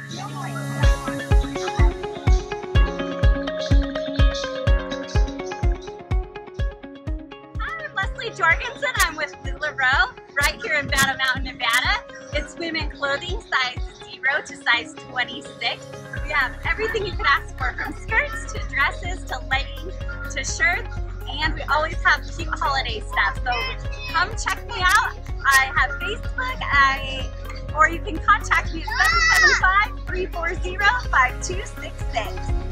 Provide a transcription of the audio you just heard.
Jorgensen. I'm with Lu La Roe, right here in Battle Mountain, Nevada. It's women clothing, size 0 to size 26. We have everything you could ask for, from skirts to dresses to leggings to shirts, and we always have cute holiday stuff. So come check me out. I have Facebook, or you can contact me at 775-340-5266.